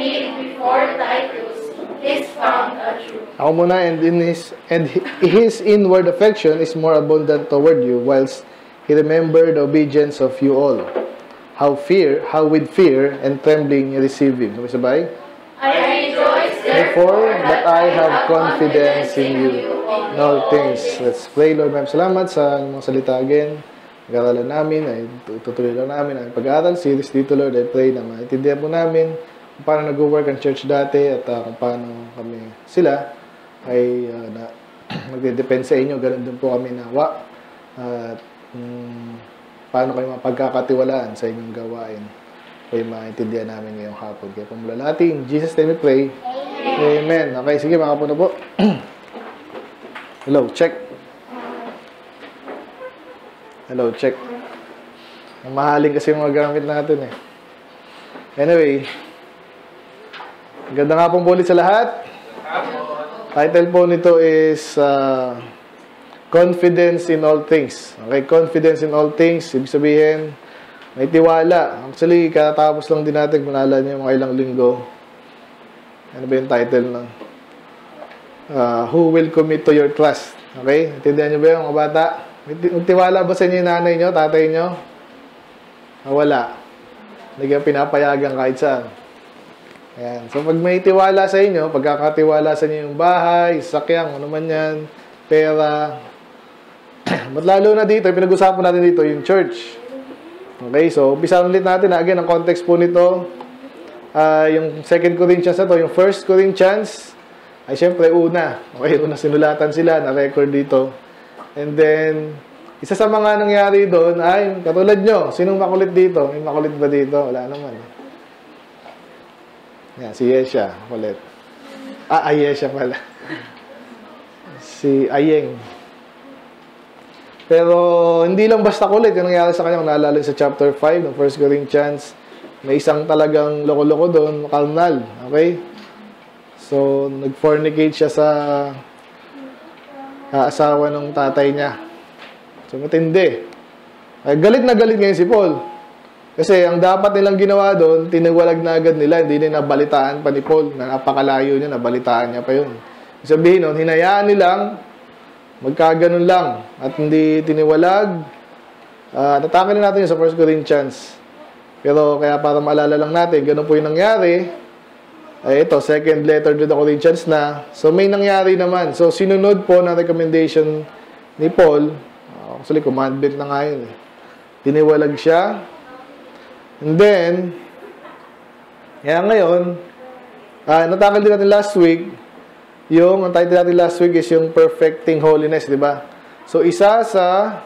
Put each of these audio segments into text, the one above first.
did before Titus is found true. Ako muna, and his inward affection is more abundant toward you, whilst he remembered the obedience of you all. How with fear and trembling you receive him. Sabay? I rejoice Therefore, that I have confidence in you in all things. Let's pray, Lord. Maraming salamat sa mga salita again. Pag-aaralan namin, ay tutuloy lang namin ang pag-aaral series dito, Lord. I pray na maintindihan po namin kung paano nag-work ang church dati at kung paano sila ay nagde-depend sa inyo. Ganun din po kami nawa. At paano kayo mapagkakatiwalaan sa inyong gawain. Kayo maintindihan namin ngayong hapon. Kaya pumula natin. In Jesus' name we pray. Amen. Okay, sige mga kapuno po. Hello, check. Hello, check. Ang mahaling kasi mga gamit natin eh. Anyway, ganda nga pong ulit sa lahat. Title po nito is Confidence in All Things. Okay, confidence in all things. Ibig sabihin, may tiwala. Actually, katapos lang din natin, manala niyo mga ilang linggo. Ano ba yung title ng Who will commit to your trust? Okay? Intindihan niyo ba yung mga bata? May tiwala ba sa inyo yung nanay niyo, tatay niyo? Wala. Hindi kayo pinapayagan kahit saan. Ayan. So, pag may tiwala sa inyo, pagkakatiwala sa inyo yung bahay, sakyan, ano man yan, pera. But lalo na dito, pinag-usapan natin dito, yung church. Okay, so, umpisa ulit natin. Again, ang context po nito, yung 2 Corinthians na to, yung 1 Corinthians, ay syempre una. Okay, una sinulatan sila, na-record dito. And then, isa sa mga nangyari doon ay, katulad nyo, sinong makulit dito? May makulit ba dito? Wala naman. Yan, si Yesha, makulit. Ayesha pala. Si Ayeng. Pero, hindi lang basta kulit. Yung nangyari sa kanya, kung naalala sa chapter 5 ng 1 Corinthians, may isang talagang loko-loko doon, carnal. Okay? So, nag-fornicate siya sa asawa ng tatay niya. So, matindi. Ay, galit na galit ngayon si Paul. Kasi, ang dapat nilang ginawa doon, tiniwalag na agad nila. Hindi na nabalitaan pa ni Paul. Na napakalayo niya, nabalitaan niya pa yun. Sabihin nun, hinayaan nilang magkaganon lang. At hindi tiniwalag. Natakin na natin yun sa 1 Corinthians. Pero, kaya para maalala lang natin, ganun po yung nangyari. Ay, ito, second letter to the Corinthians na. So, may nangyari naman. So, sinunod po ng recommendation ni Paul. Actually, commandment na nga yun. Tiniwalag siya. And then, kaya ngayon, natakal din natin last week, ang title natin last week is yung perfecting holiness, di ba? So, isa sa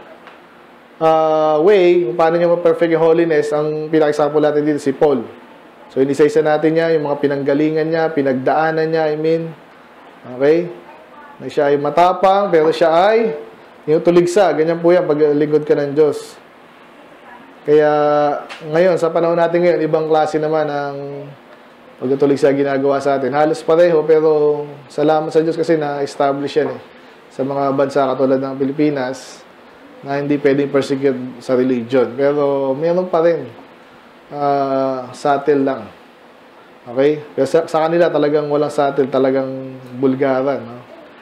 way kung paano niya ma-perfect yung holiness, ang pinaka-example natin dito si Paul. So, inisa-isa natin niya, yung mga pinanggalingan niya, pinagdaanan niya, Okay? Na siya ay matapang, pero siya ay yung tuligsa. Ganyan po yan pag lingkod ka ng Diyos. Kaya, ngayon, sa panahon natin ngayon, ibang klase naman ang pagtutuligsa ginagawa sa atin. Halos pareho, pero salamat sa Diyos kasi na-establish yan sa mga bansa katulad ng Pilipinas na hindi pwedeng persecute sa religion. Pero, mayroon pa rin. Subtle lang. Okay? Pero sa kanila talagang walang subtle, talagang bulgaran. No?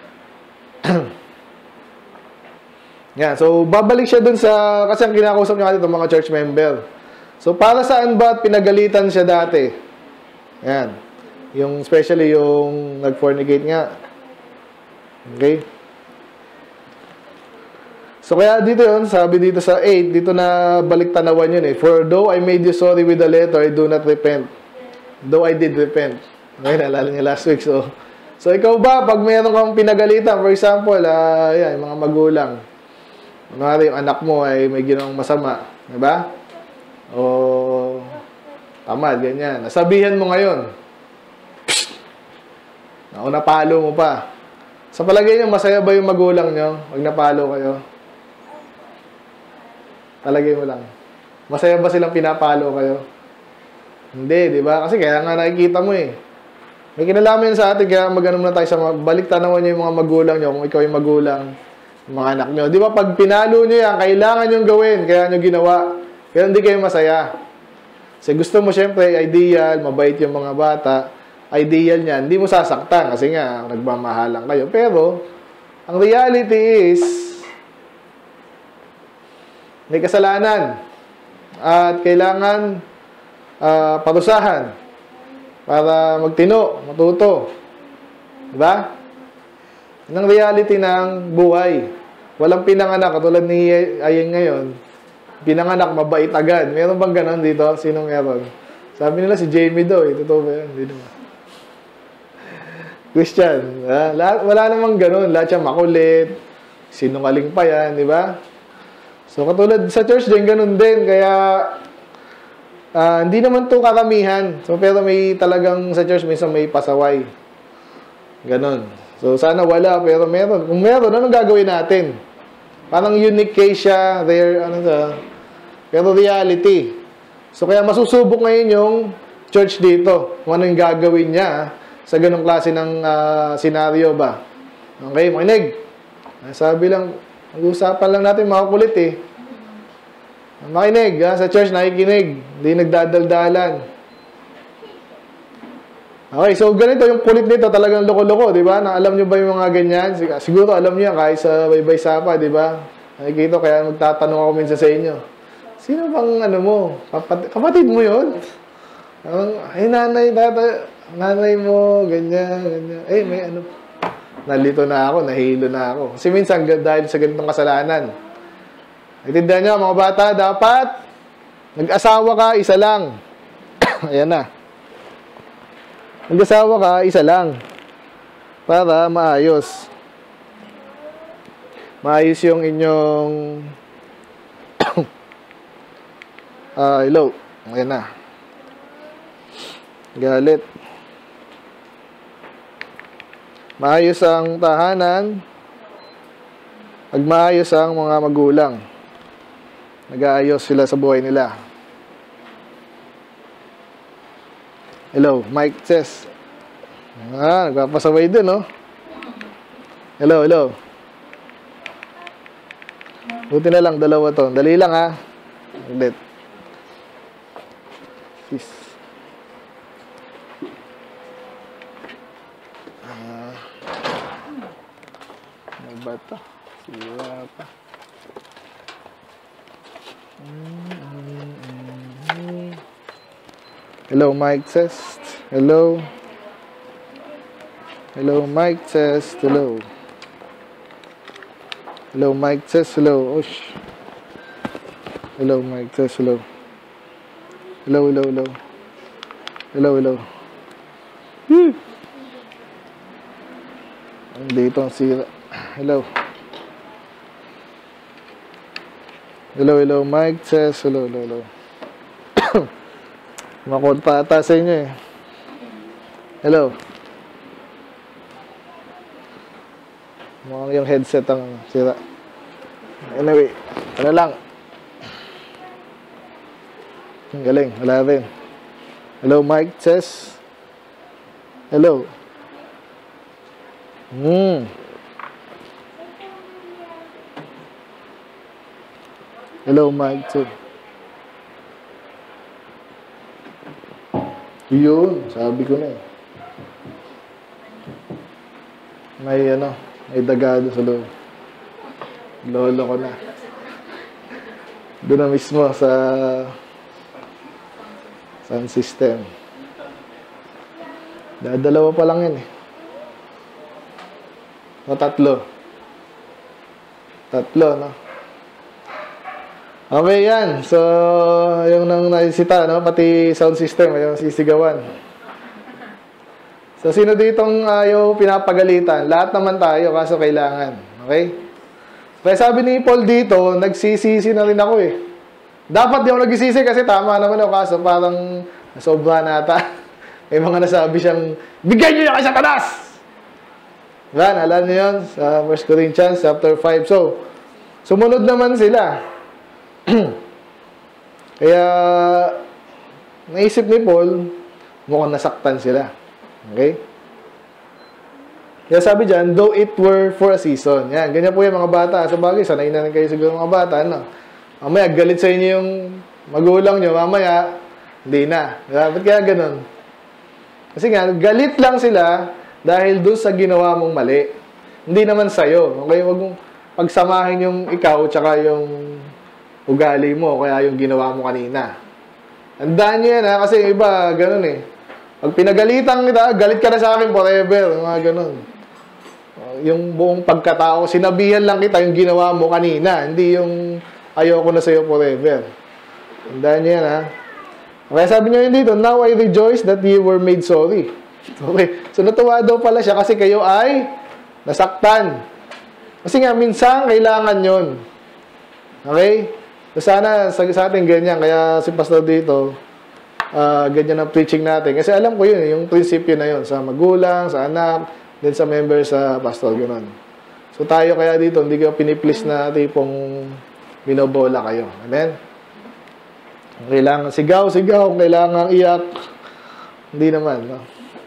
Yan. So, babalik siya dun sa, kasi ang kinakausap niya dito, mga church member. So, para saan ba pinagalitan siya dati? Yan. Yung, especially yung nag-fornicate nga. Okay? So, kaya dito yun, sabi dito sa 8, dito na balik tanawan yun eh. For though I made you sorry with the letter, I do not repent. Though I did repent. Okay, naalala niya last week. So ikaw ba, pag mayroon kang pinagalitan, for example, yan, mga magulang. Kunwari, yung anak mo ay may ginawang masama. Diba? O, tamad, ganyan. Nasabihan mo ngayon. Psst! Napalo mo pa. Sa palagay niyo, masaya ba yung magulang niyo? Pag napalo kayo? Talagay mo lang. Masaya ba silang pinapalo kayo? Hindi, di ba? Kasi kaya nga nakikita mo eh. May kinalaman sa atin, kaya mag-ano na tayo sa balik tanawan niyo yung mga magulang niyo, kung ikaw yung magulang, yung mga anak niyo. Di ba, pag pinalo niyo yan, kailangan niyong gawin, kaya niyo ginawa. Kaya hindi kayo masaya. Kasi gusto mo, syempre, ideal, mabait yung mga bata. Ideal niyan, hindi mo sasaktan kasi nga, nagmamahalan kayo. Pero, ang reality is, may kasalanan. At kailangan parusahan para magtino, matuto. Diba? Yan ang reality ng buhay. Walang pinanganak, katulad ni Ayeng ngayon, pinanganak, mabait agad. Meron bang ganon dito? Sino meron? Sabi nila si Jamie daw, totoo ba yan? Hindi naman. Christian, wala namang ganon. Lahat siya makulit, sinungaling pa yan, di ba? So, katulad sa church din, ganon din. Kaya, hindi naman to karamihan. So, pero may talagang sa church, minsan may pasaway. Ganon. So, sana wala, pero meron. Kung meron, anong gagawin natin? Parang unique case siya, rare, pero reality. So, kaya masusubok ngayon yung church dito. Kung ano yung gagawin niya sa ganong klase ng senaryo ba. Okay, makinig. Sabi lang, mag-usapan lang natin, makakulit eh. Makinig, sa church, nakikinig. Hindi nagdadaldalan. Okay, so ganito yung kulit nito, talagang loko-loko, di ba? Alam nyo ba yung mga ganyan? Siguro alam nyo yan, kahit sa Baybay Sapa, di ba? Nakikita, kaya magtatanong ako minsan sa inyo. Sino bang kapatid mo yun? Ay, nanay mo, ganyan. May nalito na ako, nahilo na ako. Kasi minsan, dahil sa ganitong kasalanan. Itindihan nyo, mga bata, dapat nag-asawa ka, isa lang. Ayan na. Nag-asawa ka, isa lang. Para maayos. Maayos yung inyong hello. Ayan na. Galit. Maayos ang tahanan. Maayos ang mga magulang. Nag-aayos sila sa buhay nila. Hello, Mike says. Nagpapasaway dun, no? Hello. Buti na lang, dalawa to. Dali lang, ha? Ulit. Peace. Ano ba ito? Sira pa. Hello, Mike says. Hello. Hello, Mike says. Hello. Hello, Mike says. Hello. Osh. Hello, Mike says. Hello. Hello. Hello. Dito ang sira. Hello. Hello, Mike says. Hello. Makod pa ata sa inyo eh. Hello. Mukhang yung headset ang sira. Anyway, ano lang. Ang galing, wala rin. Hello, Mike says. Hello. Hello, Mike says. Yun, sabi ko na eh. May dagado sa loob. Lolo ko na. Doon na mismo sa sound system. Dalawa pa lang yan eh. O, tatlo, no? Okay, yan. So, yung nang naisita, no? Pati sound system, yung sisigawan. So, sino ditong ayaw pinapagalitan? Lahat naman tayo, kaso kailangan. Okay? Kaya sabi ni Paul dito, nagsisisi na rin ako eh. Dapat di ako nagsisisi kasi tama naman ako, kaso parang nasobra na ata. May mga nasabi siyang, bigay niyo yan kay Satanas! Diba? Alam niyo yun? Sa 1 Corinthians chapter 5. So, sumunod naman sila. Kaya naisip ni Paul, mukhang nasaktan sila. Okay? Kaya sabi dyan, though it were for a season. Yan, ganyan po yung mga bata. Sa bagay, sanay na rin kayo siguro mga bata. No? Mamaya, galit sa inyo yung magulang nyo. Mamaya, Hindi na. Ba't kaya ganun? Kasi nga, galit lang sila dahil doon sa ginawa mong mali. Hindi naman sa'yo. Okay, huwag mong pagsamahin yung ikaw tsaka yung ugali mo, kaya yung ginawa mo kanina. Andaan nyo yan, ha? Kasi iba, ganun eh. Pag pinagalitan kita, galit ka na sa akin forever. Mga ganun. Yung buong pagkatao, sinabihan lang kita yung ginawa mo kanina, hindi yung ayoko na sa'yo forever. Andaan nyo yan, ha? Kaya sabi niya yun dito, now I rejoice that you were made sorry. Okay. So, natuwa daw pala siya kasi kayo ay nasaktan. Kasi nga, minsan, kailangan yon. Okay? So, sana sa atin ganyan. Kaya si Pastor dito, ganyan ang preaching natin. Kasi alam ko yun, yung prinsipyo na yun. Sa magulang, sa anak, din sa member sa Pastor, gano'n. So, tayo kaya dito, hindi ka piniplis na tipong binobola kayo. Amen? Kailangan sigaw, kailangan iyak. Hindi naman, no?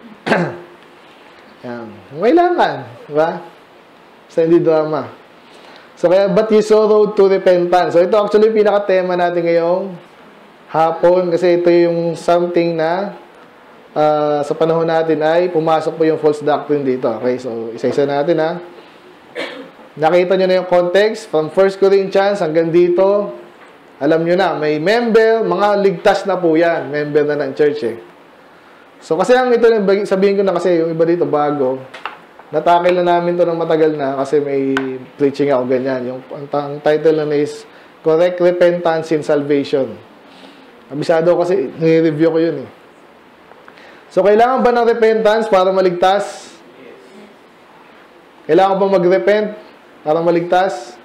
Yan. Kailangan, diba? Basta hindi drama. So, kaya, but you sorrow to repentance. So, ito actually yung pinaka-tema natin ngayong hapon. Kasi ito yung something na sa panahon natin ay pumasok po yung false doctrine dito. Okay, so, isa-isa natin, ha? Nakita nyo na yung context from 1 Corinthians hanggang dito. Alam nyo na, may member, mga ligtas na po yan. Member na ng church eh. So kasi ito, sabihin ko na kasi yung iba dito bago, natakil na namin to ng matagal na kasi may preaching ako ganyan. Ang title na is Correct Repentance in Salvation. Abisado kasi, nire-review ko yun eh. So kailangan ba ng repentance para maligtas? Kailangan ba mag-repent para maligtas?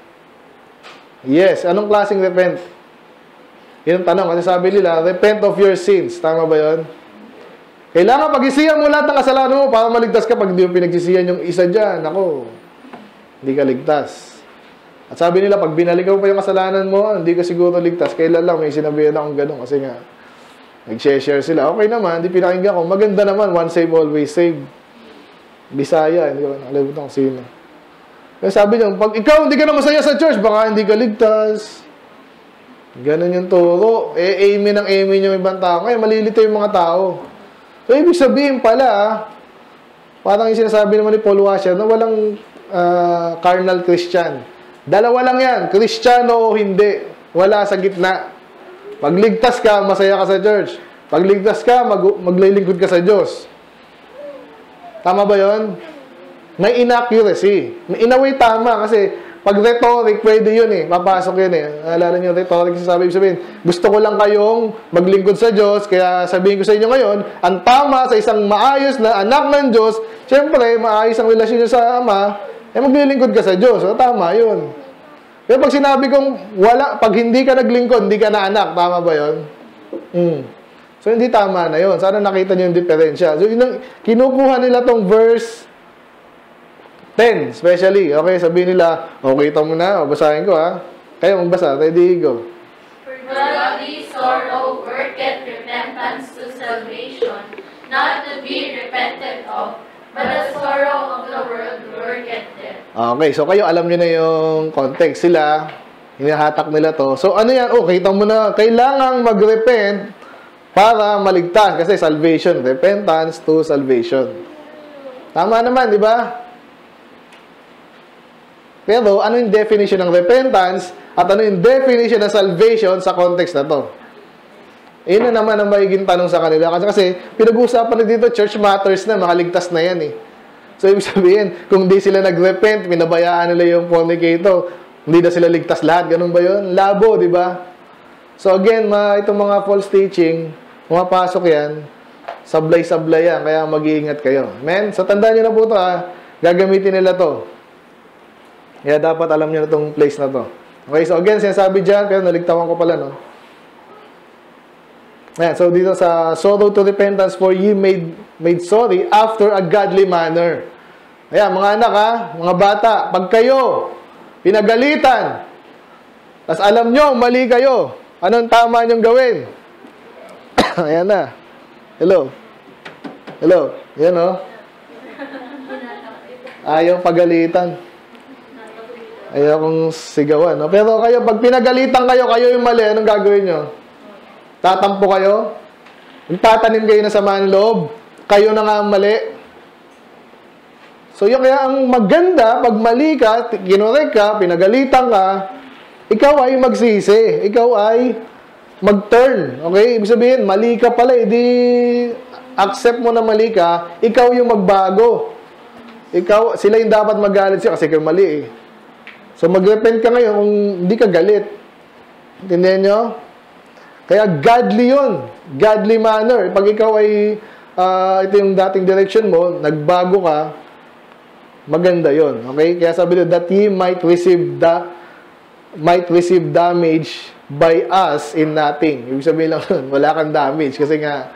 Yes. Anong klaseng repent? Yun ang tanong. Kasi sabi nila, repent of your sins. Tama ba yun? Kailangan pag-isiyan mo lahat ng kasalanan mo para maligtas ka. Pag hindi mo pinagsisiyan yung isa dyan, ako, hindi ka ligtas. At sabi nila, pag binalikan mo pa yung kasalanan mo, hindi ka siguro ligtas. Kailan lang, may sinabihan akong ganun. Kasi nga, nag-share sila. Okay naman, hindi pinakinggan ko. Maganda naman, once save, always save. Bisaya, hindi ko nakalimutan kung sino. Kaya sabi niya, pag ikaw hindi ka na masaya sa church, baka hindi ka ligtas. Ganun yung turo. Amen ang amen yung ibang tao. Kaya malilito yung mga tao. So, ibig sabihin pala, parang yung sinasabi naman ni Paul Washer na walang carnal Christian. Dalawa lang yan, Kristiyano o hindi. Wala sa gitna. Pag ligtas ka, masaya ka sa church. Pag ligtas ka, maglilingkod ka sa Diyos. Tama ba yun? May inaccuracy. In a way, tama. Kasi, pag rhetoric, pwede yun eh. Papasok yun eh. Alala niyo, rhetoric, sabihin, gusto ko lang kayong maglingkod sa Diyos, kaya sabihin ko sa inyo ngayon, ang tama sa isang maayos na anak ng Diyos, siyempre, maayos ang relasyon niyo sa Ama, maglilingkod ka sa Diyos. So, tama yun. Pero pag sinabi kong, pag hindi ka naglingkod, hindi ka na anak, tama ba yun? So, hindi tama na yun. Sana nakita niyo yung diferensya. So, kinukuha nila tong verse 10, especially. Okay, sabihin nila, okay, ito muna, basahin ko ha. Kayo magbasa, ready, go. For godly sorrow worketh repentance to salvation, not to be repented of, but the sorrow of the world worketh death. Okay, so kayo alam nyo na yung context. Sila, hinahatak nila to. So ano yan? Oh, kita mo na, kailangang mag-repent para maligtas. Kasi salvation, repentance to salvation. Tama naman, di ba? Pero ano yung definition ng repentance at ano yung definition ng salvation sa context na to? Yun na naman ang magiging tanong sa kanila. Kasi pinag-uusapan na dito, church matters na, makaligtas na yan eh. So, ibig sabihin, kung di sila nag-repent, minabayaan nila yung fornicator, hindi na sila ligtas lahat. Ganun ba yun? Labo, di ba? So, again, itong mga false teaching, pumapasok yan, sablay-sablay yan, kaya mag-iingat kayo. Amen? So, tandaan nyo na po ito ha, gagamitin nila to. Kaya dapat alam nyo na itong place na to. Okay, so again, sinasabi dyan, pero naligtawan ko pala, no? Ayan, so dito sa sorrow to repentance for ye made sorry after a godly manner. Ayan, mga anak ha, mga bata, pag kayo pinagalitan, tas alam nyo, mali kayo, anong tama nyong gawin? Ayan na. Hello. Hello. Ayan o. Ayaw pagalitan. Ayaw kong sigawan. No? Pero kayo, pag pinagalitan kayo, kayo yung mali, anong gagawin nyo? Tatampo kayo? Magtatanim kayo ng samaan loob. Kayo na nga ang mali. So, yung kaya ang maganda, pag mali ka, kinorek ka, pinagalitan ka, ikaw ay magsisi. Ikaw ay mag-turn. Okay? Ibig sabihin, mali ka pala, di accept mo na mali ka, ikaw yung magbago. Sila yung dapat magalit siya kasi kayo mali eh. So, mag-repent ka ngayon kung hindi ka galit. Intindihan nyo? Kaya godly yun. Godly manner. Pag ikaw ay, ito yung dating direction mo, nagbago ka, maganda yun. Okay? Kaya sabi nyo, that he might receive damage by us in nothing. Ibig sabihin lang nun, wala kang damage. Kasi nga,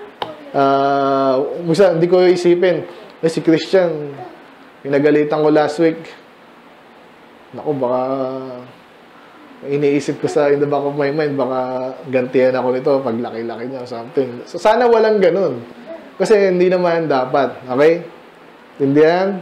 hindi ko isipin, si Christian, pinagalitan ko last week. Naku, baka iniisip ko in the back of my mind, baka gantihan ako nito pag laki-laki niya or something. So, sana walang ganun. Kasi hindi naman dapat. Okay? Intindihan?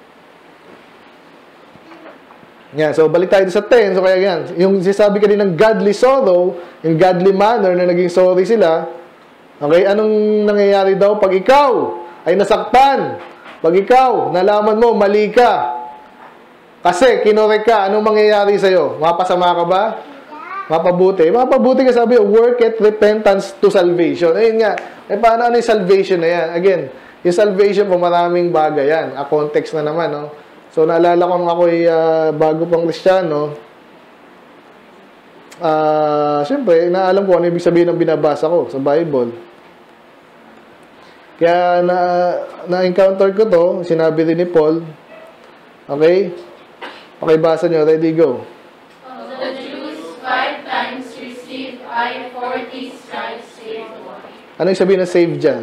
Yan. So, balik tayo sa 10. So, kaya yan. Yung sinasabi kanina ng godly sorrow, yung godly manner na naging sorry sila, okay? Anong nangyayari daw pag ikaw ay nasaktan? Pag ikaw, nalaman mo, mali ka. Kasi, kinorek ka, anong mangyayari sa'yo? Mapasama ka ba? Mapabuti. Mapabuti ka sabi, work at repentance to salvation. Ayun nga. Paano yung salvation na yan? Again, yung salvation po, maraming bagay yan. A context na naman, no? So, naalala ko nung ako'y bago pang Kristiyano, siyempre, naalam ko ano ibig sabihin ng binabasa ko sa Bible. Kaya, na-encounter ko to, sinabi rin ni Paul, okay? Pakibasa nyo, ready, go. The Jews 5 times received I 40 stripes saved one. Ano yung sabihin ng save dyan?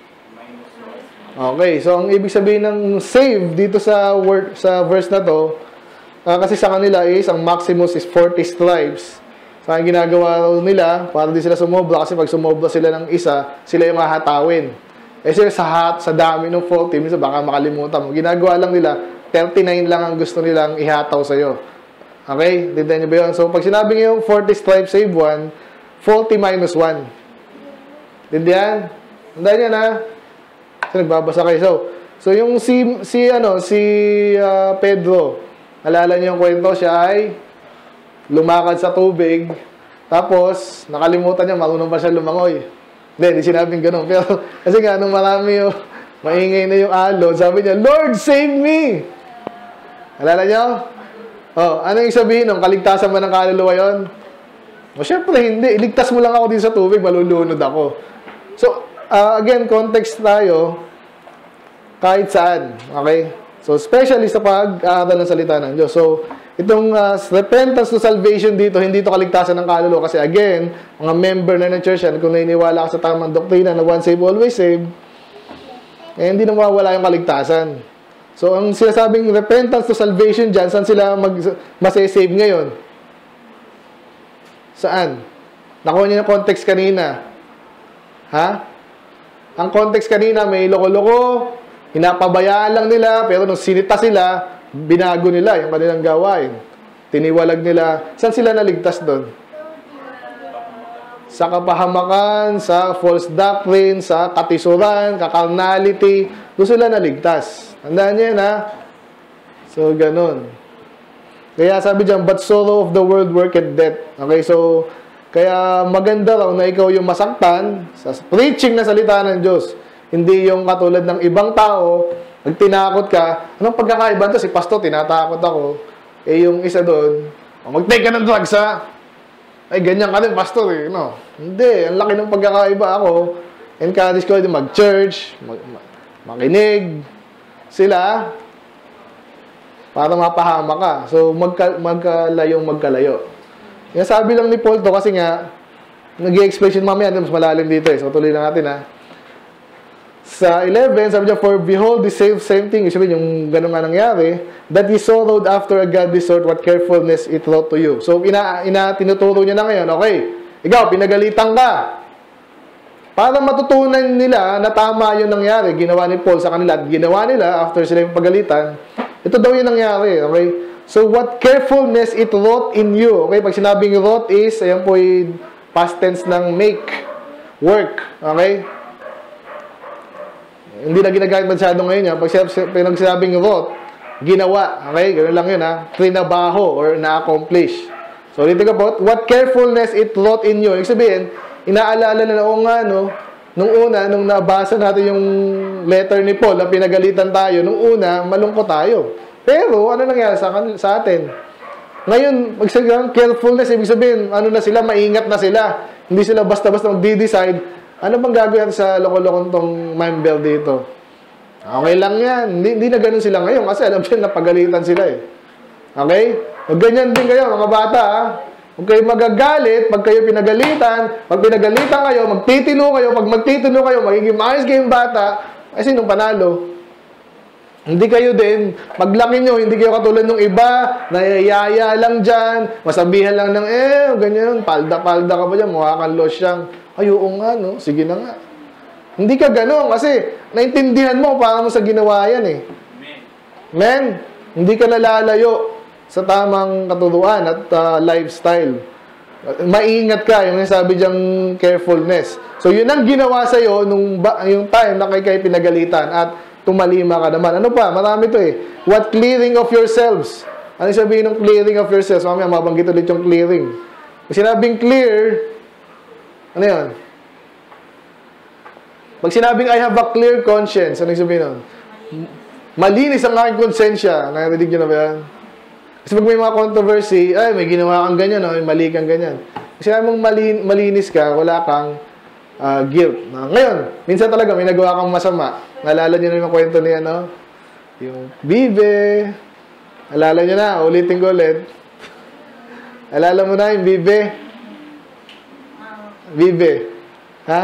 Okay, so ang ibig sabihin ng save dito sa verse na to, kasi sa kanila is, ang maximus is 40 stripes. So ang ginagawa nila, para di sila sumobra, kasi pag sumobra sila ng isa, sila yung hahatawin. Eh sila sa dami ng 40, minsan baka makalimutan mo. Ginagawa lang nila, 39 lang ang gusto nilang ihataw sa'yo. Okay? Tindihan niyo ba yun? So, pag sinabi niyo yung 40 stripes save 1, 40 minus 1. Tindihan? Tindihan niya na. So, nagbabasa kayo. So yung si Pedro, alala niyo yung kwento, siya ay lumakad sa tubig, tapos, nakalimutan niya, marunong pa siya lumangoy. Hindi sinabing ganun. Pero, kasi nga, nung marami yung, maingay na yung alon, sabi niya, Lord, save me! Alala niyo? Oh, ano yung sabihin nung kaligtasan mo ng kaluluwa yun? O, syempre, hindi. Iligtas mo lang ako din sa tubig, malulunod ako. So, again, context tayo, kahit saan. Okay? So, especially sa pag-aaral ng salita ng Diyos. So, itong repentance to salvation dito, hindi ito kaligtasan ng kaluluwa. Kasi again, mga member na ng church yan, kung naniniwala ka sa tamang doktrina na once saved, always saved, eh, hindi na mawawala yung kaligtasan. So, ang sinasabing repentance to salvation dyan, saan sila masasave ngayon? Saan? Nakuha niyo yung context kanina. Ha? Ang context kanina, may loko-loko, hinapabayaan lang nila, pero nung sinita sila, binago nila yung kanilang gawain. Tiniwalag nila. Saan sila naligtas doon? Sa kapahamakan, sa false doctrine, sa katisuran, kakarnality, doon sila naligtas. Tandaan niyo yan, ha? So, ganun. Kaya sabi dyan, but sorrow of the world worketh death. Okay, so, kaya maganda raw na ikaw yung masaktan sa preaching na salita ng Diyos. Hindi yung katulad ng ibang tao, pag tinakot ka, anong pagkakaiba to? Si pastor, tinatakot ako. Eh, yung isa doon, mag-take ka ng drugs, ha? Ay, ganyan ka rin, pastor, eh. No? Hindi, ang laki ng pagkakaiba ako. Encourage ko din mag-church, makinig sila para mapahama ka. So, magkalayo. Yung sabi lang ni Paul to kasi nga, nag-i-explain mamaya, mas malalim dito eh. So, tuloy lang natin, ha? Sa 11, sabi niya, for behold, the same thing, sabi yung ganun nga nangyari, that he sorrowed after a godly sort, what carefulness it wrought to you. So, tinuturo niya na ngayon, okay, ikaw, pinagalitan ka. Para matutunan nila na tama yung nangyari, ginawa ni Paul sa kanila, at ginawa nila after sila yung pagalitan, ito daw yung nangyari, okay? So, what carefulness it wrought in you. Okay, pag sinabing wrought is, ayan po yung past tense ng make. work. Okay? Hindi na ginagamit masyado ngayon yan. Pag pinagsabing wrote, ginawa. Okay? Ganun lang yun, ha? Trinabaho or na-accomplish. So, ulitin ko po, what carefulness it wrought in you. Ibig sabihin, inaalala na, oo nga, no? Nung una, nung nabasa natin yung letter ni Paul, na pinagalitan tayo, nung una, malungkot tayo. Pero, ano nangyari sa atin? Ngayon, magsagang carefulness, ibig sabihin, ano na sila, maingat na sila. Hindi sila basta-basta mag-decide, ano bang gagawin sa loko-lokong tong member dito? Okay lang yan. Hindi na ganun sila ngayon kasi alam sila napagalitan sila eh. Okay? Huwag ganyan din kayo, mga bata, ha? Huwag kayo magagalit pag kayo pinagalitan. Pag pinagalitan kayo, magtitino kayo. Pag magtitino kayo, magiging maayos kayong bata. Ay, sinong panalo? Hindi kayo din. Paglaki nyo, hindi kayo katulad ng iba, nayayaya lang dyan, masabihan lang ng, ganyan, palda-palda ka ba dyan, mukha kang losyang. Ay, oo nga, no? Sige na nga. Hindi ka gano'n kasi naintindihan mo para mo sa ginawa yan eh. Amen? Hindi ka nalalayo sa tamang katuruan at lifestyle. Maingat ka, yung sabi diyang carefulness. So, yun ang ginawa sa'yo yung time na kayo pinagalitan at tumalima ka naman. Ano pa? Marami to eh. What clearing of yourselves? Ano sabihin ng clearing of yourselves? Mamaya mabanggit ulit yung clearing. Pag sinabing clear, ano yun? Pag sinabing I have a clear conscience, ano sabihin nun? Malinis ang aking konsensya. Narinig nyo na ba yan? Kasi pag may mga controversy, ay, may ginawa kang ganyan, may mali kang ganyan. Kasi mong malinis ka, wala kang guilt. Ngayon, minsan talaga may nagawa kang masama. Naalala nyo na yung kwento niya, no? Yung bibe. Alala nyo na, ulitin ko ulit. Alala mo na yung bibe? Bibe. Ha?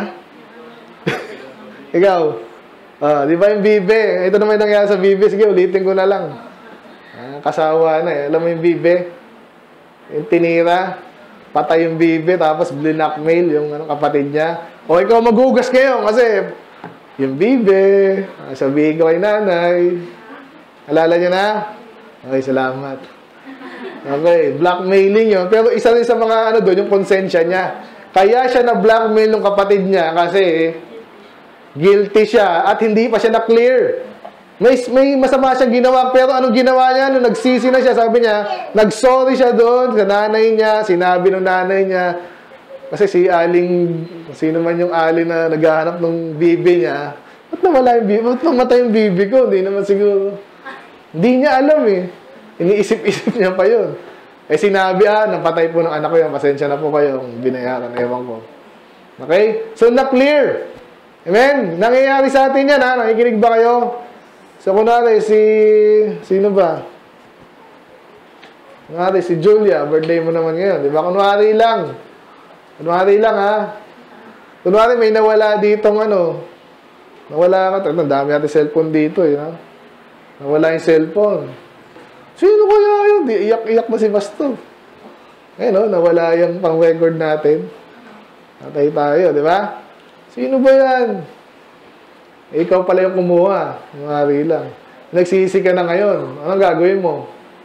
Ikaw? Di ba yung bibe? Ito naman yung nangyari sa bibe. Sige, ulitin ko na lang. Kasawa na eh. Alam mo yung bibe? Yung tinira. Patay yung bibe. Tapos blackmail yung kapatid niya. O ikaw maghugas kayo kasi yung bibe, sabihin ko kay nanay. Alala niyo na? Okay, salamat. Okay, blackmailing yun. Pero isa rin sa mga doon, yung konsensya niya. Kaya siya na-blackmail ng kapatid niya kasi guilty siya at hindi pa siya na-clear. May masama siyang ginawa, pero anong ginawa niya? Nung nagsisi na siya, sabi niya, nag-sorry siya doon sa nanay niya, sinabi ng nanay niya, kasi si Aling, sino man yung Aling na naghahanap ng bibi niya, ba't nawala yung bibi? Ba't namatay yung bibi ko? Hindi naman siguro. Hindi niya alam eh. Iniisip-isip niya pa yun. Eh sinabi, napatay po ng anak ko yan, pasensya na po kayo kung binayaran, ewan ko. Okay? So, na-clear. Amen? Nangyayari sa atin yan, ha? Nakikinig ba kayo? So, kunwari, sino ba? Kunwari, si Julia, birthday mo naman ngayon. Di ba? Kunwari lang, ha? Kunwari, may nawala ditong nawala ka. Ang dami natin cellphone dito, eh, ha? Nawala yung cellphone. Sino kaya yun? Di iyak-iyak na si Pastor. Ngayon, nawala yung pang-record natin. Natay tayo, di ba? Sino ba yan? Ikaw pala yung kumuha. Kunwari lang. Nagsisi ka na ngayon. Anong gagawin mo?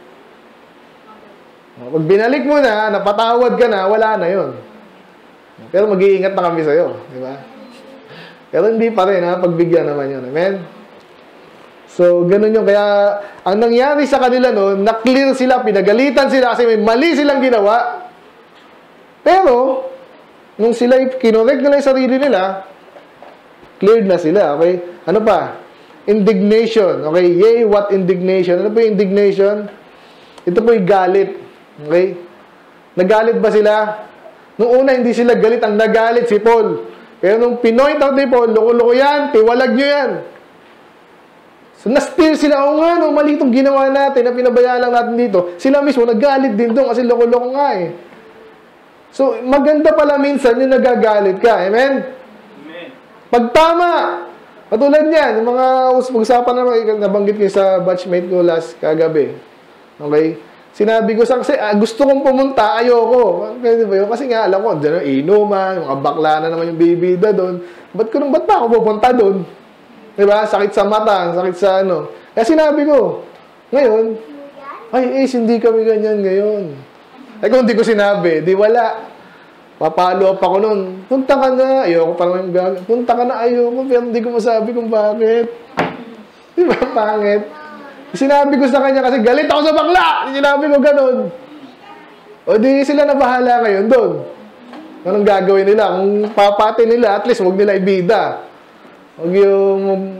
Pag binalik mo na, napatawad ka na, wala na yun. Pero mag-iingat na kami sa'yo. Di ba? Pero hindi pa rin, ha? Pagbigyan naman yun. Amen? So, ganun yung kaya, ang nangyari sa kanila noon, na-clear sila, pinagalitan sila kasi may mali silang ginawa. Pero, nung sila kinorek nila yung sarili nila, cleared na sila, okay? Ano pa? Indignation, okay? Yay, what indignation? Ano po yung indignation? Ito po yung galit, okay? Nagalit ba sila? Nung una, hindi sila galit, ang nagalit si Paul. Pero nung pinoint out ni Paul, loko-loko yan, tiwalag nyo yan. So, na-steer sila, nga, mali itong ginawa natin, na pinabayaan lang natin dito. Sila mismo, nagalit din doon kasi loko-loko nga eh. So, maganda pala minsan yung nagagalit ka. Amen? Amen. Pagtama, katulad niyan, yung mga usapan na nabanggit ko sa batchmate ko last kagabi. Okay? Sinabi ko kasi gusto kong pumunta, ayoko. Kasi nga, alam ko, dyan yung inuman, mga bakla na naman yung bibida doon. Ba't pa ako pupunta doon? Diba? Sakit sa mata, sakit sa Kaya sinabi ko, ngayon, hindi kami ganyan ngayon. Kung hindi ko sinabi, di wala. Papalo up ako nun. Punta ka na. Ayoko pa naman yung punta ka na, ayoko. Pero hindi ko masabi kung bakit. Di ba, pangit? Sinabi ko sa kanya kasi galit ako sa bakla. Sinabi ko ganun. O di sila na bahala ngayon doon. Anong gagawin nila? Kung papati nila, at least huwag nila ibida. Huwag yung...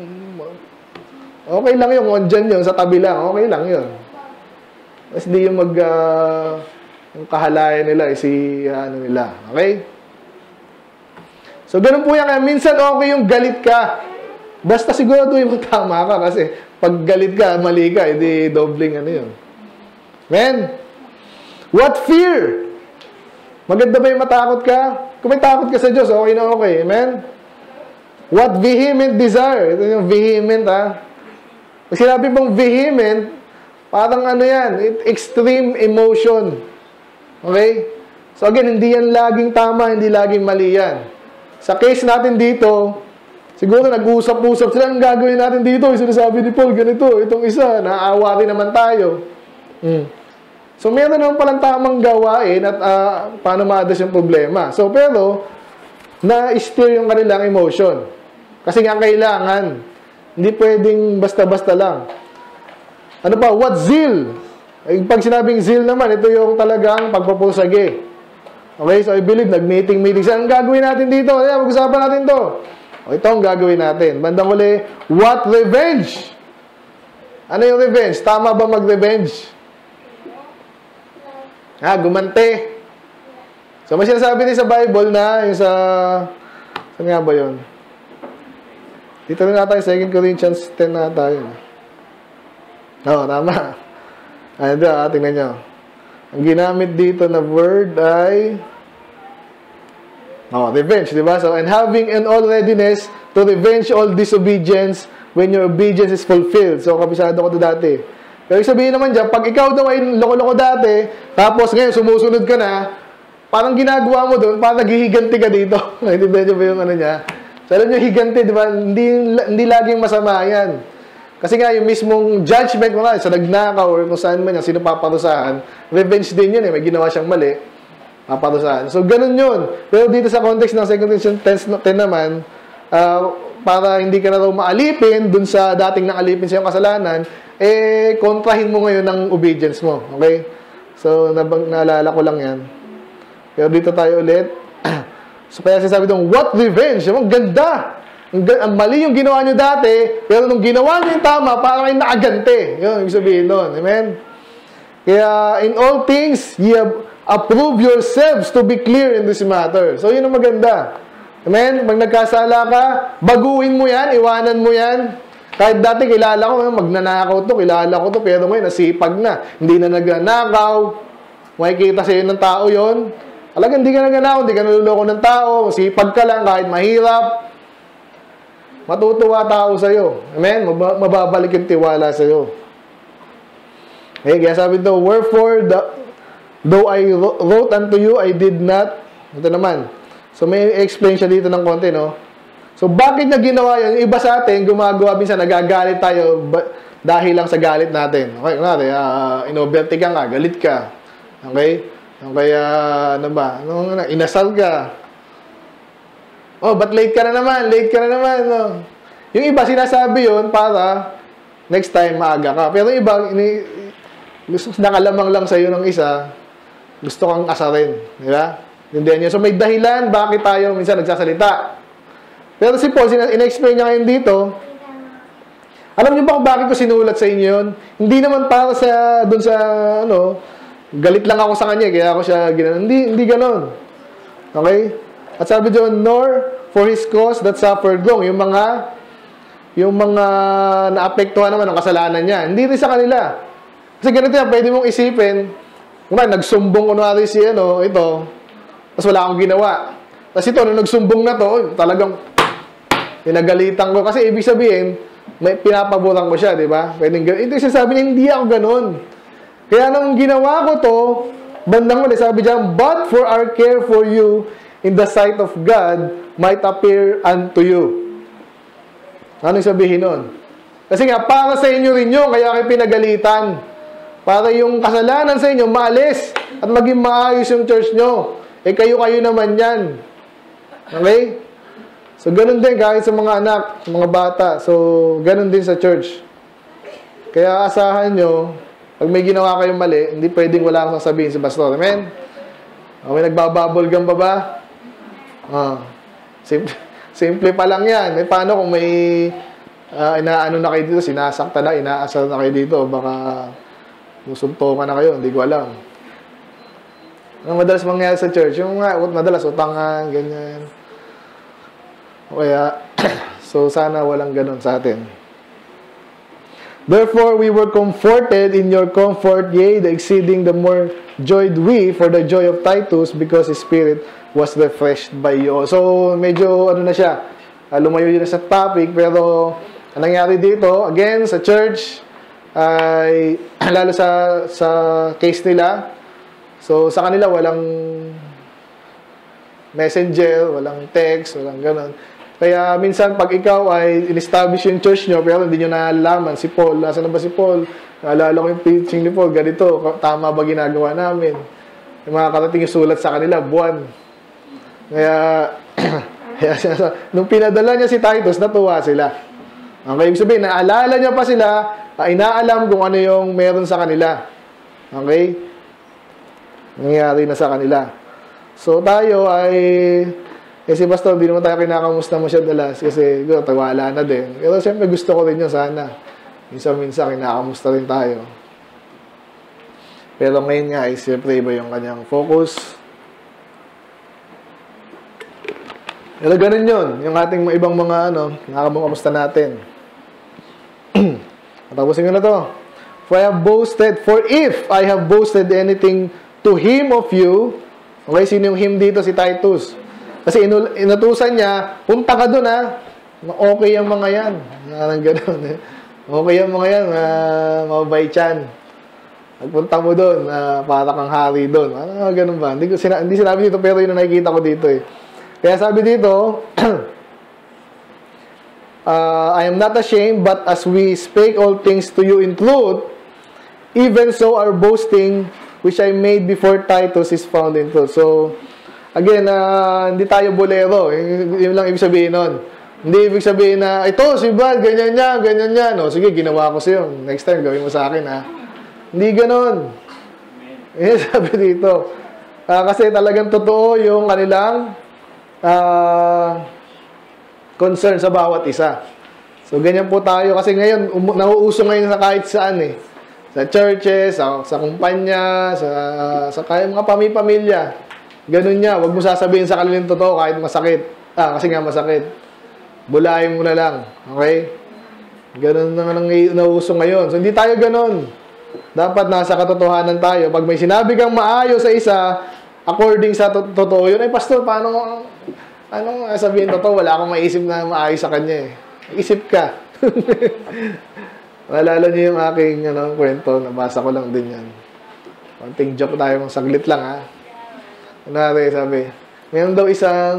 Okay lang yun. Kung dyan yun, sa tabi lang. Okay lang yun. Tapos di yung yung kahalayan nila, si ano nila. Okay? So, ganun po yan. Kaya minsan okay yung galit ka. Basta siguraduhin mo tama ka kasi pag galit ka, mali ka, edi dobling ano yun. Amen? What fear? Maganda ba yung matakot ka? Kung may takot ka sa Diyos, okay na okay. Amen? What vehement desire? Ito yung vehement, ha? Pag sinabi pong vehement, parang ano yan, extreme emotion. Okay? So again, hindi yan laging tama, hindi laging mali yan. Sa case natin dito, siguro nag-uusap-usap sila, ang gagawin natin dito, sinasabi ni Paul, ganito, itong isa, naaawa rin naman tayo. So meron naman palang tamang gawain at paano ma-address yung problema. So pero, na-steer yung kanilang emotion. Kasi nga kailangan, hindi pwedeng basta-basta lang. Ano pa? What zeal? Pag sinabing zeal naman, ito yung talagang pagpapusage. Okay, so I believe, nag-meeting. Saan ang gagawin natin dito? Ayan, mag-usapan natin to. O, ito ang gagawin natin. Bandang uli, what revenge? Ano yung revenge? Tama ba mag-revenge? Gumante. So, may sinasabi din sa Bible na, yung sa, saan nga ba yun? Dito rin natin, 2 Corinthians 10 na tayo. Oo, tama. Ito, tingnan nyo. Ang ginamit dito na word ay revenge, di ba? So, and having in all readiness to revenge all disobedience when your obedience is fulfilled. So, kabisado ko ito dati. Pero sabihin naman dyan, pag ikaw daw ay loko-loko dati, tapos ngayon sumusunod ka na, parang ginagawa mo doon, parang naghihiganti ka dito. Naintindihan nyo ba yung ano niya? So, alam nyo, higanti, di ba? Hindi laging masama yan. Kasi nga, yung mismong judgment mo nga, sa nagnakaw or kung saan man yan, sino paparusahan, revenge din yun eh, may ginawa siyang mali, paparusahan. So, ganun yun. Pero dito sa context ng 2 Corinthians 10 naman, para hindi ka na raw maalipin dun sa dating nakalipin sa iyong kasalanan, kontrahin mo ngayon ng obedience mo. Okay? So, naalala ko lang yan. Pero dito tayo ulit. So, kaya sinasabi itong, what revenge? Ang ganda! Ang mali yung ginawa nyo dati, pero nung ginawa nyo yung tama, parang kayo nakagante. Yun, ibig sabihin nun. Amen? Kaya, in all things, ye approve yourselves to be clear in this matter. So, yun ang maganda. Amen? Pag nagkasala ka, baguhin mo yan, iwanan mo yan. Kahit dati, kilala ko, magnanakaw to, kilala ko to, pero ngayon, nasipag na. Hindi na nagnanakaw. Makikita sa'yo ng tao yon. Talagang hindi ka nagnanakaw, hindi ka naluloko ng tao, sipag ka lang, kahit mahirap. Matutuwa tao sa'yo. Amen? Mababalik yung tiwala sa'yo. Okay, kaya sabi ito, wherefore, though I wrote unto you, I did not. Ito naman. So, may explain siya dito ng konti, no? So, bakit niya ginawa yan? Iba sa atin, gumagawa, minsan nagagalit tayo dahil lang sa galit natin. Okay, kunwari, inoberti ka nga, galit ka. Okay? Kaya, ano ba? Inasal ka. Oh, but late ka na naman. Late ka na naman. No? Yung iba, sinasabi yun para next time maaga ka. Pero yung iba, gusto nakalamang lang sa'yo ng isa, gusto kang asarin. Di ba? Hindi niya. So, may dahilan bakit tayo minsan nagsasalita. Pero si Paul, in-explain niya ngayon dito, alam niyo ba kung bakit ko sinulat sa inyo yun? Hindi naman para sa, doon sa, galit lang ako sa kanya, kaya ako siya ginanon. Hindi ganon. Okay? At sabi doon, nor for his cause that suffered long. Yung mga naapektuhan naman ng kasalanan niya. Hindi rin sa kanila. Kasi ganito yan, pwede mong isipin, nagsumbong kunwari si ito, tapos wala akong ginawa. Tapos ito, nung nagsumbong na to, talagang pinagalitan ko. Kasi ibig sabihin, may pinapaboran ko siya, di ba? Pwedeng ganun. Ito yung sasabi niya, hindi ako ganun. Kaya nung ginawa ko to, bandang ulit, sabi diyan, but for our care for you, in the sight of God, might appear unto you. Ano yung sabihin nun? Kasi nga, para sa inyo rin yun, kaya kayo pinagalitan. Para yung kasalanan sa inyo, maalis, at maging maayos yung church nyo. Eh, kayo-kayo naman yan. Okay? So, ganun din kahit sa mga anak, sa mga bata. So, ganun din sa church. Kaya asahan nyo, pag may ginawa kayong mali, hindi pwedeng wala kang sasabihin si pastor. Amen? Okay, nagbabubble gum pa ba? Simple pa lang yan. Eh, paano kung may inaano na kayo dito, sinasakta na, inaasar na kayo dito, baka musumtokan na kayo, hindi ko alam. Ang madalas mangyari sa church, yung madalas utangan, ganyan. Kaya, so sana walang ganun sa atin. Therefore, we were comforted in your comfort, yea, the exceeding the more joyed we for the joy of Titus, because his spirit was refreshed by you. So, medyo, ano na siya, lumayo yun sa topic, pero, ang nangyari dito, again, sa church, ay, lalo sa case nila, so, sa kanila, walang messenger, walang text, walang ganun. Kaya minsan pag ikaw ay in-establish yung church nyo, pero hindi nyo nalalaman, si Paul, nasa na ba si Paul? Naalala ko yung preaching ni Paul, ganito, tama ba ginagawa namin? Yung mga karating yung sulat sa kanila, buwan. Kaya, nung pinadala niya si Titus, natuwa sila. Okay, ibig sabihin, naalala niya pa sila, inaalam kung ano yung meron sa kanila. Okay? Nangyari na sa kanila. So, tayo ay... si pastor, hindi naman tayo kinakamusta mo siya dalas kasi tawala na din. Pero siyempre gusto ko rin yun sana. Minsan-minsan kinakamusta rin tayo. Pero ngayon nga, siyempre iba yung kanyang focus. Pero ganun yun. Yung ating ibang mga nakakamusta natin. Tapusin ko na to. For if I have boasted anything to him of you, okay, sino yung him dito? Si Titus. Kasi inutusan niya, punta ka doon okay ang mga yan. Ganun. Okay ang mga yan, mababait yan. Pagpunta mo doon, para kang hari doon. Ganun ba? Hindi sinabi dito, pero yun ang nakikita ko dito eh. Kaya sabi dito, I am not ashamed, but as we speak all things to you in truth, even so our boasting, which I made before Titus, is found in truth. So, again, hindi tayo bolero. Yun lang ibig sabihin nun. Hindi ibig sabihin na, ito, si Brad, ganyan yan. O, sige, ginawa ko sa'yo. Next time, gawin mo sa akin, Hindi ganon. Yan sabi dito. Kasi talagang totoo yung kanilang concern sa bawat isa. So, ganyan po tayo. Kasi ngayon, nauuso ngayon sa kahit saan Sa churches, sa kumpanya, sa mga pamilya. Ganun niya, wag mo sasabihin sa kanilang totoo kahit masakit. Kasi nga masakit. Bulayin mo na lang. Okay? Ganun na nang nauuso ngayon. So, hindi tayo ganun. Dapat nasa katotohanan tayo. Pag may sinabi kang maayos sa isa, according sa totoo yun, pastor, paano, anong sabihin totoo? Wala akong maisip na maayos sa kanya Isip ka. Naalala niyo yung aking kwento, nabasa ko lang din yan. Konting joke tayo, saglit lang Kunwari, sabi, mayroon daw isang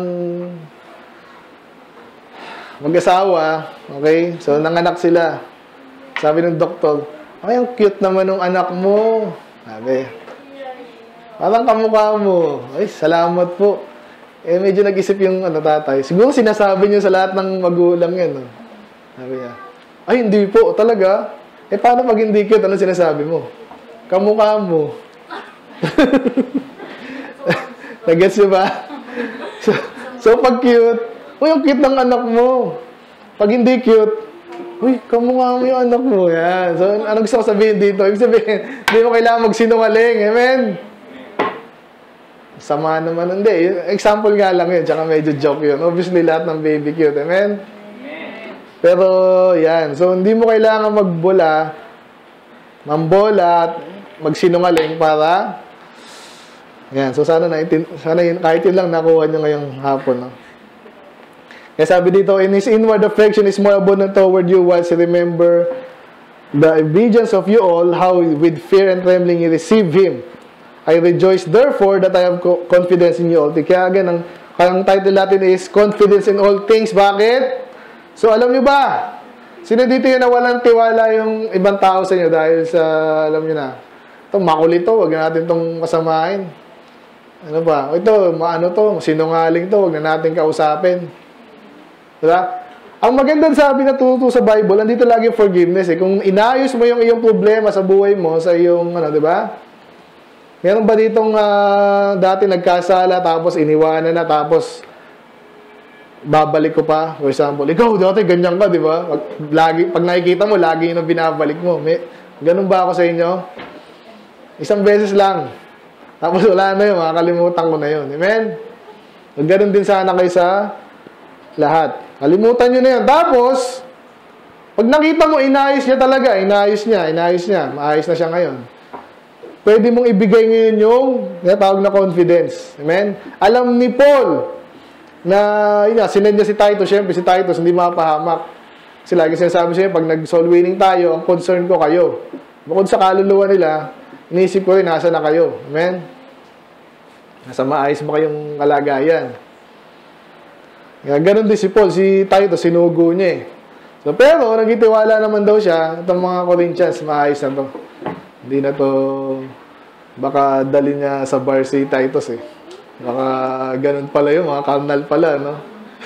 mag-asawa, okay? So, nanganak sila. Sabi ng doktor, ay, ang cute naman ng anak mo. Sabi, parang kamukha mo. Ay, salamat po. Medyo nag-isip yung tatay. Siguro sinasabi niyo sa lahat ng magulang yan. Sabi niya, ay, hindi po, talaga. Paano pag hindi cute? Ano sinasabi mo? Kamukha mo. Nag-gets nyo ba? So, pag cute, uy, ang cute ng anak mo. Pag hindi cute, uy, kamukha mo yung anak mo. Yan. So, ano gusto ko sabihin dito? Ibig sabihin, hindi mo kailangan magsinungaling. Amen? Sama naman. Hindi. Example nga lang yun. Tsaka medyo joke yun. Obviously, lahat ng baby cute. Amen? Pero, yan. So, hindi mo kailangan mambola, at magsinungaling para yan. So, sana yun, kahit yun lang nakuha nyo ngayong hapon. Kaya sabi dito, in his inward affection is more abundant toward you, whilst he remember the obedience of you all, how with fear and trembling you receive him. I rejoice therefore that I have confidence in you all. Kaya again, ang title natin is Confidence in All Things. Bakit? So, alam nyo ba? Sino dito yung nawalan tiwala yung ibang tao sa inyo dahil sa, alam nyo na, itong makulit to, huwag natin itong kasamain. Ano ba? Ito, maano to, sinungaling to, huwag na natin kausapin. Diba? Ang magandang sabi na tuto sa Bible, andito lagi yung forgiveness eh. Kung inayos mo yung iyong problema sa buhay mo, sa iyong, ano, diba? Meron ba ditong dati nagkasala, tapos iniwanan na, tapos babalik ko pa? For example, ikaw dati ganyan ka, diba? Pag nakikita mo, lagi yun ang binabalik mo. Ganun ba ako sa inyo? Isang beses lang. Tapos wala na yun, makakalimutan ko na yun. Amen? Ganun din sana kayo sa lahat. Kalimutan nyo na yun. Tapos, pag nakita mo, inayos niya talaga. Inayos niya. Maayos na siya ngayon. Pwede mong ibigay ngayon yung tawag na confidence. Amen? Alam ni Paul na, yun nga, sinend niya si Titus. Siyempre, si Titus hindi mapahamak. Kasi lagi sinasabi siya, pag nag-soul winning tayo, ang concern ko kayo. Bukod sa kaluluwa nila, inisip ko rin, nasa na kayo. Amen? Nasa maayos ba kayong kalagayan? Ganon din si Paul, si Titus, sinugo niya eh. So, pero, nagtitiwala naman daw siya, itong mga Corinthians, maayos na to. Hindi na to, baka dali niya sa bar si Titus eh. Baka ganon pala yun, mga carnal pala, no?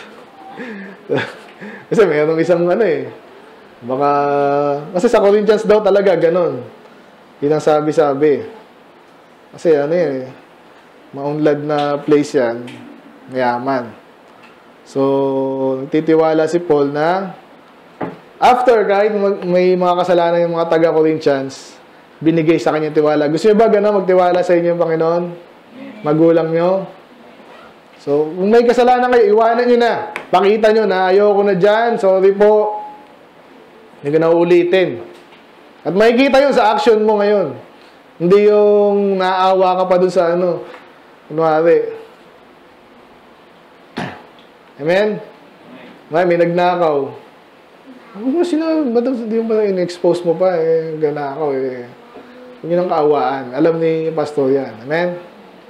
Kasi mayroong isang ano eh. Baka, kasi sa Corinthians daw talaga, ganon. Yun ang sabi-sabi. Kasi ano yun eh, maunlad na place yan, mayaman. So, nagtitiwala si Paul na after, kahit may mga kasalanan yung mga taga-Corinthians, binigay sa kanya tiwala. Gusto niyo ba gano'n magtiwala sa inyo yung Panginoon? Magulang nyo? So, kung may kasalanan kayo, iwanan nyo na. Pakita nyo na ayoko na dyan, sorry po. Hindi ko na uulitin. At makikita yun sa action mo ngayon. Hindi yung naawa ka pa dun sa ano. Kunwari. Amen? May nagnakaw. Hindi mo ba in-expose mo pa eh, ganakaw eh. Huwag yun ang kaawaan. Alam ni pastor yan. Amen?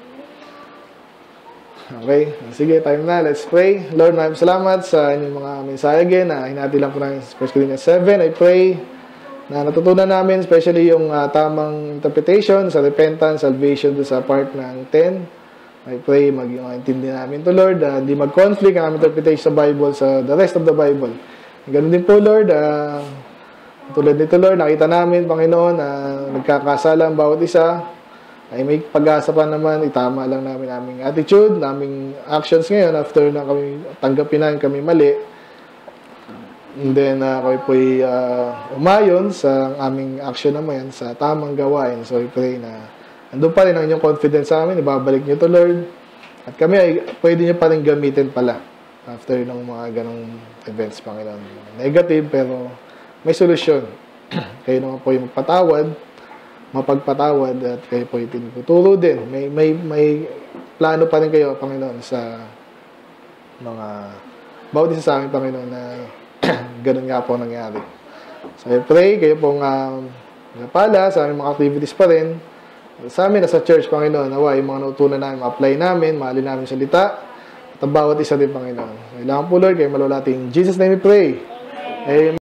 Okay. Sige, time na. Let's pray. Lord, maraming salamat sa inyong mga mensahe again. Hinati lang po ng 1 Corinthians 7. I pray na natutunan namin, especially yung tamang interpretation sa repentance, salvation sa part ng 10. I pray mag-intindi namin to Lord, hindi mag-conflict ang aming interpretation sa Bible sa the rest of the Bible. Ganun din po Lord, tulad nito Lord, nakita namin Panginoon na nagkakasala ang bawat isa, ay may pag-asa pa naman, itama lang namin aming attitude, naming actions ngayon after na kami tanggapin na kami mali. And then kami po'y umayon sa aming action naman sa tamang gawain. So I pray na andun pa rin ang inyong confidence sa amin, ibabalik niyo to Lord. At kami ay pwede niyo pa rin gamitin pala after ng mga ganong events, Panginoon. Negative, pero may solusyon. Kayo naman po yung magpatawad, mapagpatawad, at kayo po yung tinuturo din. May plano pa rin kayo, Panginoon, sa mga bawat isa sa amin, Panginoon, na ganon nga po nangyari. So I pray, kayo pong napala sa aming mga activities pa rin. Sa amin, nasa church, Panginoon, nawa, yung mga nautunan namin, ma-apply namin, mahalin namin salita, at ang bawat isa din, Panginoon. Kailangan po, Lord, kayo malulati. In Jesus' name we pray. Amen.